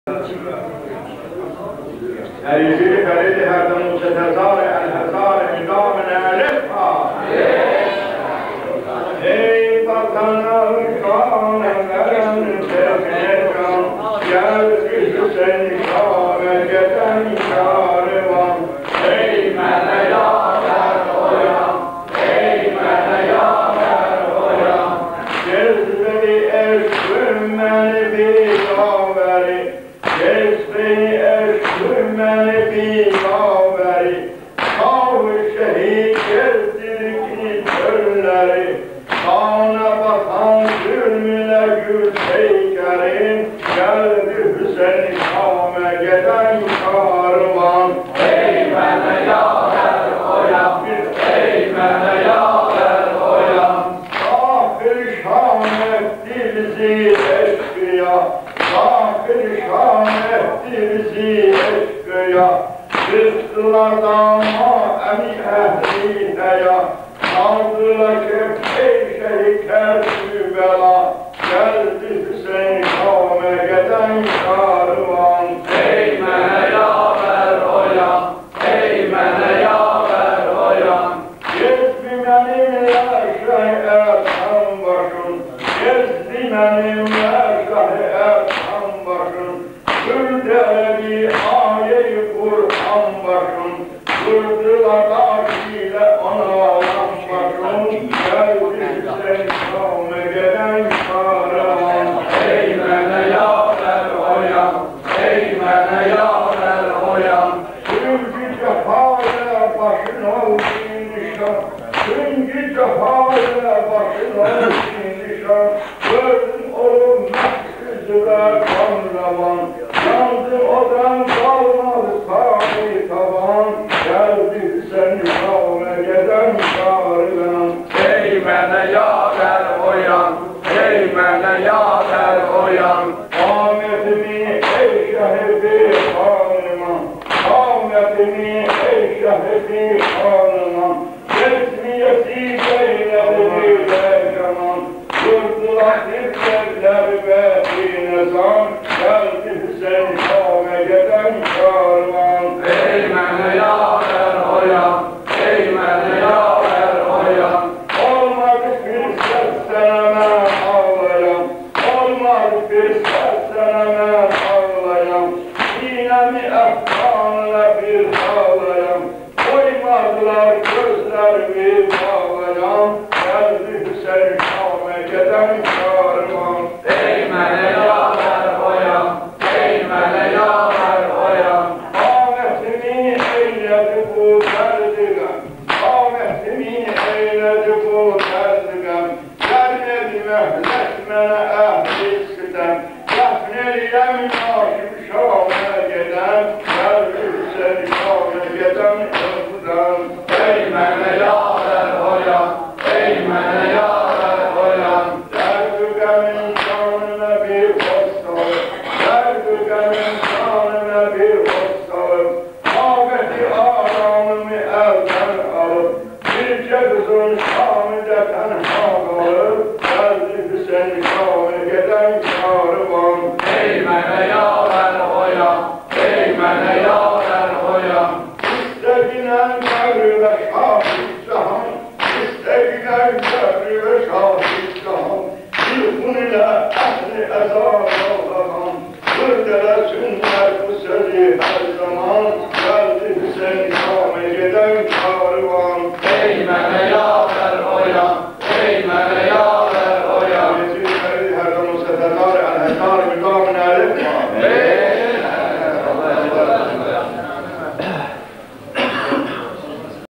يجري فريد هذا المتتزار الهزار نظامنا لفها اي بطنا الكون لن تفنكم يا الحسين كون جدا كاروا اي من يا كرويا اي من يا كرويا جزبي اشكر من بيغاوري جزبي اشكر من بيغاوري خاو الشهيد يزدركني كلري خانه بخان gülmüne gül peykerin geldi Hüseyin Şam'a gelen karvan Eymene yârer oyan, eymene yârer oyan Kafir Şam etti bizi eşkıya Kafir Şam etti bizi eşkıya Rızkılar dama emi ehline ya Aldılar ey şehitler bela geldi Hüseyin Şam'a gelen karvan Eymene yâver oyan, eymene yâver oyan Gezdi benimle Şeyh Erkan başın Gezdi benimle Şeyh Erkan başın Kürde bir aye-i Kur'an başın Kırdılar taşıyla ona alan başın Geldi Hüseyin Şam'a gelen karvan Eymene yâver oyan, eymene yâver oyan Çünkü cefâle başın olsun nişan Çünkü cefâle başın olsun nişan Gördüm oğlum mehküzüler kan revan Yandı odan kalmadı sâhi tavan Geldi Hüseyin Şam'a gelen karvan Eymene yâver oyan, eymene yâver oyan Ahmet'imi ey şehidi hanıma Ahmet'imi ey şehidi hanıma Resmiyeti beyledi bir canan Kurdular dirsekler ve inezan Geldi Hüseyin Şam'a gelen karvan Eymene yâver oyan, eymene yâver oyan Olmadı bir sesleneme ağlayan Olmadı bir sesleneme ağlayan Sinemi efkanla bir ağlayan Koymadılar gözlerimi bağlayan Geldi Hüseyin Şam'a gelen karvan Eymene yâver oyan, eymene yâver oyan Ahmet'imi eyledi bu terdigem Ahmet'imi eyledi bu terdigem Gelmedi mehletmene ehli sitem Defneliyem naşim Şam'a gelen Geldi Hüseyin Şam'a gelen ömrden Eymene yâver oyan, eymene yâver oyan Dergügemin canına bir hostalık Dergügemin canına bir hostalık Ahmet'i aramımı elden alıp Bir cevizun Şam'da tenha kalıp Geldi Hüseyin Şam'a gelen karvan Eymene yâver oyan, eymene yâver oyan İsteginen devri ve şahit cahan İsteginen devri ve şahit cahan Yılgın ile ehli ezan Allah'an Kırdelesinler bu sözü her zaman Geldi Hüseyin Şam'a gelen karvan